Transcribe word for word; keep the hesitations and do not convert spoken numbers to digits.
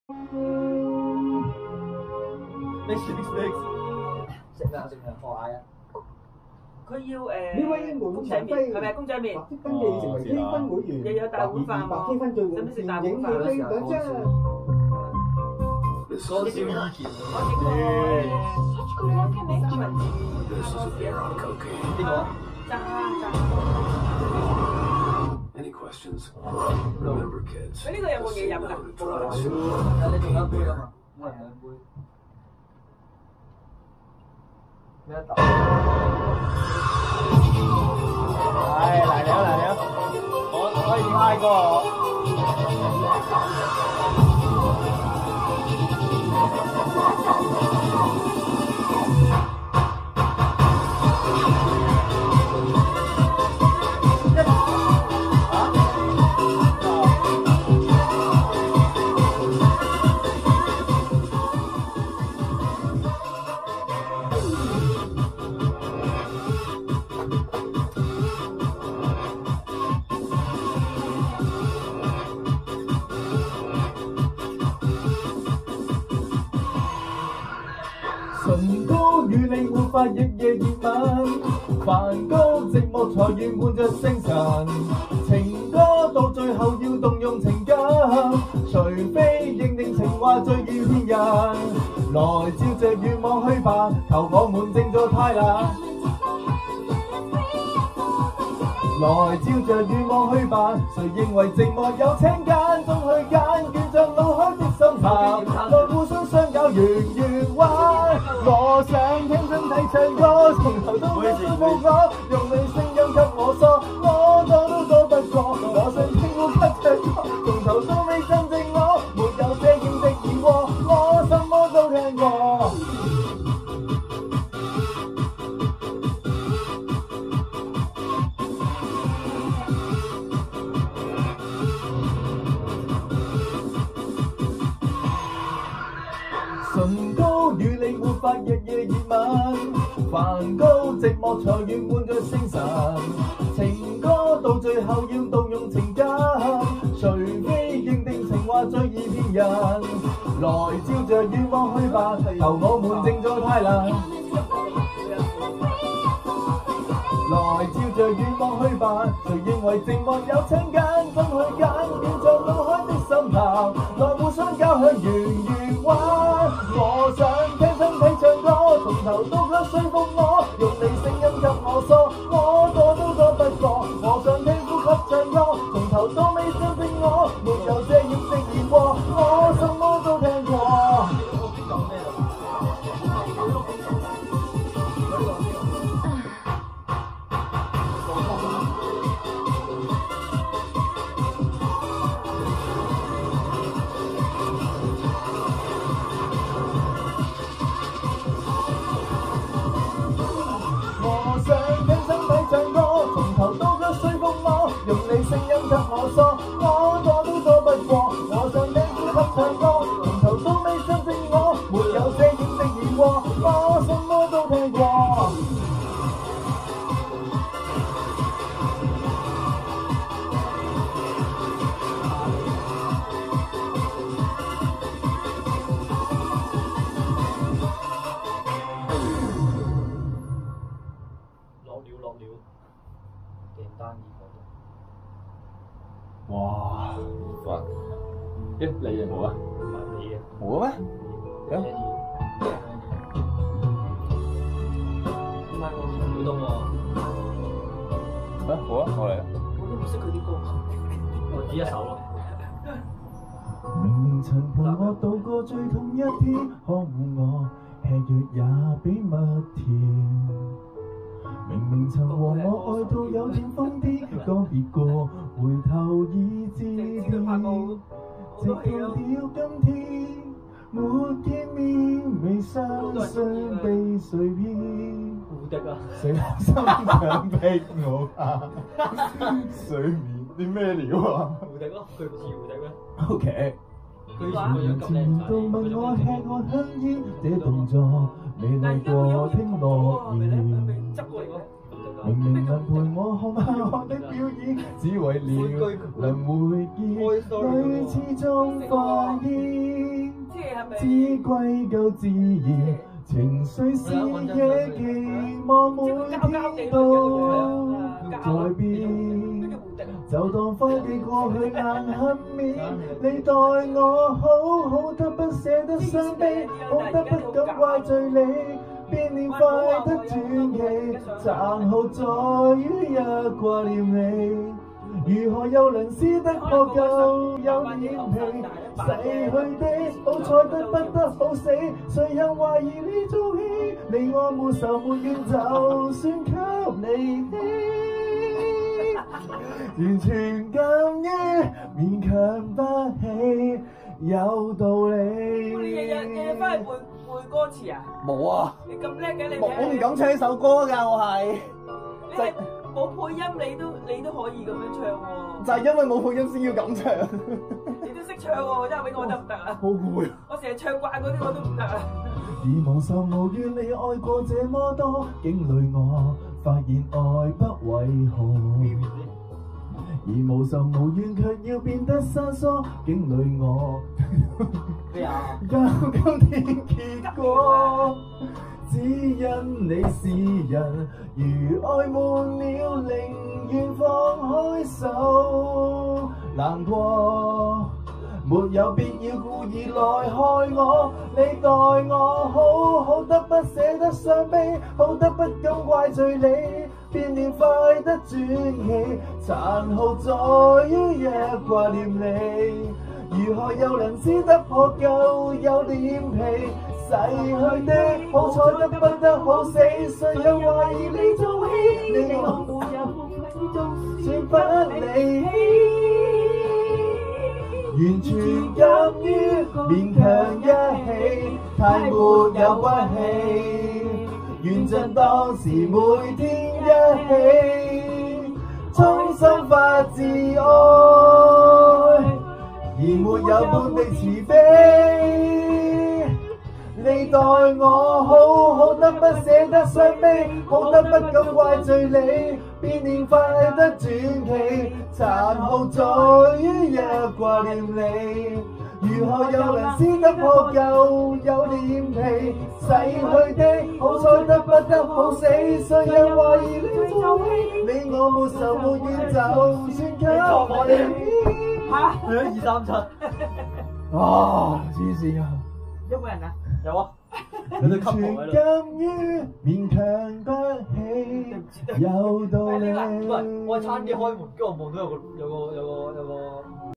Next next next，食啦食啦，我嗌啊！ 佢要誒呢位公仔麵係咪公仔麵？ 立即登記成為 K 分會員， 又有大碗飯喎， K 分最換使唔使食大電影碗飯戲飛兩張。 講少意見我整個誒三文治， 邊個？ 炸炸。 Any questions? Remember, kids. 佢呢個有冇嘢飲㗎？冇啊。 你仲有一杯啊嘛？一人兩杯。咩一啖？係嚟了嚟了，我可以嗌過我。 唇膏與你活發日夜熱吻，梵高寂寞才願換着星辰，情歌到最後要動用情感，除非認定情話最易騙人，來照着願望去吧，求我們靜坐太冷。來照着願望去吧，誰認為寂寞有請揀，總去揀，捲着腦海的心談，來互相相交圓圓彎。我想聽身體唱歌，從頭到尾都冇我，用你聲音給我嗦，我躲都躲不過。我想聽呼吸唱歌，從頭到尾真正我，沒有遮掩的耳窩，我什麼都聽過。唇膏與你活發日夜熱吻，梵高寂寞才願換着星辰，情歌到最後要動用情感，除非認定情話最易騙人，來照着願望去吧，求我們靜坐太冷。來照着願望去吧，誰認為寂寞有請揀，總去揀，捲着腦海的心談，來互相交響圓圓彎。我想聽身體唱歌，從頭到腳說服我，用你聲音給我嗦，我躲都躲不過。我想聽呼吸唱歌，從頭到尾真正我，沒有遮掩的耳窩，我什麼都聽過。我想聽身體唱歌，從頭到腳說服我，用你聲音給我嗦，我躲都躲不過。我想聽呼吸唱歌，從頭到尾真正我，沒有遮掩的耳窩，我什麼都聽過。 落料落料，訂單已過到。 哇！佛，咦你哋冇啊？ 唔係你嘅， 冇啊咩？ 咩嘢？唔係我唔會動喎。 啊好啊，我嚟啊！ 我都唔識佢啲歌，我只一首咯。 明明曾陪我度過最痛一天，呵護我吃藥也比蜜甜。明明曾和我愛到有點瘋癲，剛別過回頭已知變。直到了今天，沒見面，未相信被誰騙。 胡迪啊！ 誰心想逼我啊？水面啲咩料啊胡迪咯，佢唔似胡迪咩？ ？O K。 佢個樣咁靚仔， 到問我吃我香煙，這動作未但係而家佢有累過聽冇諾係咪咧？係咪言。 執過嚟喎？ 明明能陪我看晚我的表演，只為了能會見，女始終發現。 只歸咎自然，情緒是野期望每天都在變。就當科技過去難幸免，你待我好好得不捨得傷悲，好得不敢怪罪你，變臉快得傳奇，殘酷在於一掛念你。如何又能撕得破舊有臉皮？逝去的好彩得不得好死，誰又懷疑呢做戲？你我沒仇沒怨，就算給你氣，完全鑑於勉強不起，有道理。 你日日日日翻去背背歌詞啊？ 冇啊！ 你咁叻嘅你？ 我唔敢唱呢首歌㗎，我係。 你係冇配音，你都你都可以咁樣唱喎。 就係因為冇配音先要咁唱。 你都識唱喎，真係俾我得唔得啊？ 好攰。 我成日唱慣嗰啲我都唔得啊。 而無仇無怨，你愛過這麼多，境裏我發現愛不為何。而無仇無怨，卻要變得生疏，境裏我咩啊？ 交今天結果。只因你是人，如愛悶了，寧願放開手。難過，沒有必要故意來害我。你待我好好得不捨得傷悲，好得不敢怪罪你，變臉快得轉奇，殘酷在於一掛念你。如何又能撕得破舊有臉皮？逝去的好彩得不得好死，誰又懷疑你做戲？你我沒有算不離棄，完全鑑於勉強一起，太沒有骨氣。願像當時每天一起，衷心發自愛，而沒有半滴慈悲。你待我好好得不捨得傷悲，好得不敢怪罪你，變臉快得傳奇，殘酷在於一掛念你。如何又能撕得破舊有臉皮？逝去的好彩得不得好死，誰又懷疑你做戲？你我沒仇沒怨，就算給你嚇，去咗二三七。 啊！黐線啊！ 有冇人啊？ 有啊， 完全鑑於勉強不起，有道理。 喂，我差啲開門，跟住我望到有個有個有個有個。